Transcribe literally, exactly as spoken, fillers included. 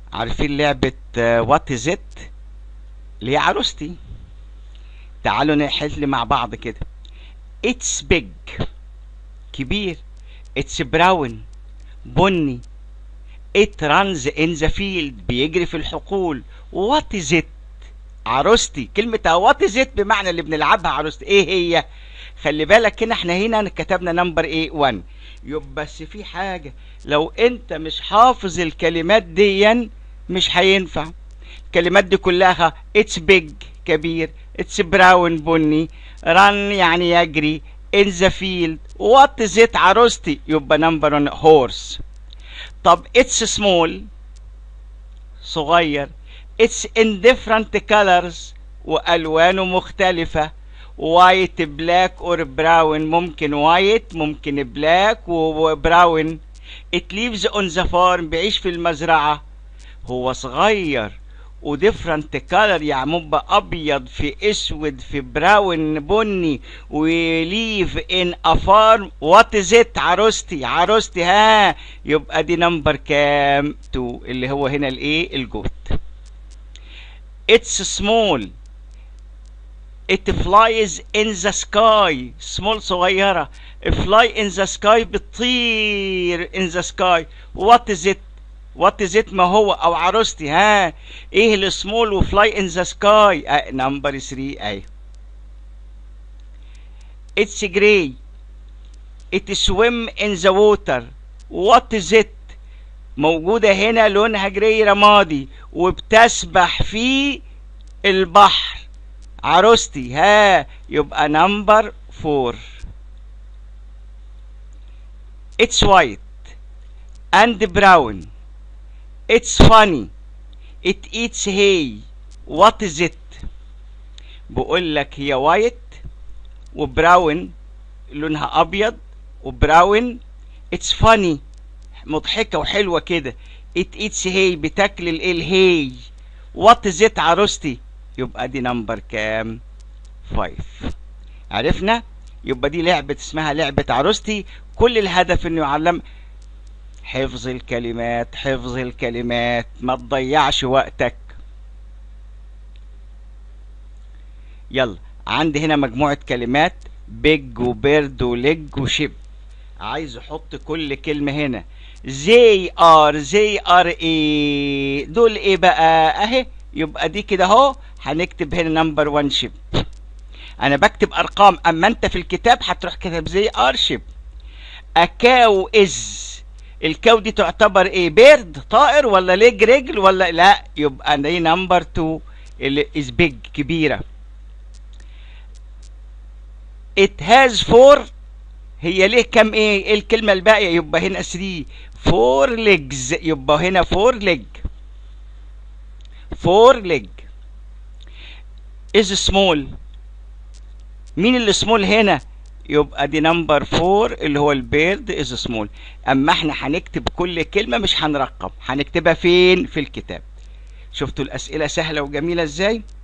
عارفين لعبة وات از ات اللي هي عروستي؟ تعالوا نحل مع بعض كده. اتس بيج كبير. اتس براون بني. ات رانز ان ذا فيلد بيجري في الحقول. وات از ات عروستي. كلمة وات از ات بمعنى اللي بنلعبها عروستي. ايه هي؟ خلي بالك هنا احنا هنا كتبنا نمبر ايه واحد. يبقى بس في حاجة، لو انت مش حافظ الكلمات دي مش هينفع. الكلمات دي كلها اتس بيج كبير، اتس براون بني، ران يعني يجري، in the field، what is it عروستي. يبقى نمبر ون هورس. طب اتس سمول صغير، اتس in different colors والوانه مختلفة، وايت بلاك اور براون، ممكن وايت ممكن بلاك وبراون. it lives on the farm بيعيش في المزرعة. هو صغير وديفرنت كالر يعني مبقى ابيض في اسود في براون بني وليف ان افارم. وات از ات عروستي. عروستي ها. يبقى دي نمبر كام؟ اتنين اللي هو هنا الايه الجوت. اتس سمول. it flies in the sky. small صغيرة. fly in the sky بتطير in the sky. what is it؟ وات از ات ما هو او عروستي ها. ايه السمول وفلاي ان ذا سكاي؟ نمبر ثلاثة اهي. اتس جراي. ات سويم ان ذا ووتر. وات از ات موجوده هنا لونها جراي رمادي وبتسبح في البحر. عروستي ها. يبقى نمبر فور. اتس وايت اند براون. It's funny. It eats hay. What is it؟ بقول لك هي وايت وبراون لونها ابيض وبراون. It's funny مضحكة وحلوة كده. It eats hay بتاكل الايه الهي. What is it عروستي؟ يبقى دي نمبر كام؟ خمسة. عرفنا؟ يبقى دي لعبة اسمها لعبة عروستي. كل الهدف انه يعلم حفظ الكلمات. حفظ الكلمات ما تضيعش وقتك. يلا عندي هنا مجموعة كلمات بيج وبيرد وليج وشيب. عايز احط كل كلمة هنا. زي ار. زي ار ايه دول ايه بقى؟ اهي. يبقى دي كده اهو هنكتب هنا نمبر واحد شيب. انا بكتب ارقام، اما انت في الكتاب هتروح كتب زي ار شيب. اكاو از. الكاو دي تعتبر ايه؟ بيرد طائر ولا ليج رجل ولا لا؟ يبقى دي نمبر اتنين اللي از بيج كبيره. it has four. هي ليه كم ايه؟ ايه الكلمه الباقيه؟ يبقى هنا ثلاثة. four legs. يبقى هنا four leg. four leg is small. مين اللي سمول هنا؟ يبقى دي نمبر فور اللي هو البيرد از سمول. اما احنا هنكتب كل كلمة مش هنرقم، هنكتبها فين؟ في الكتاب. شفتوا الاسئلة سهلة وجميلة ازاي؟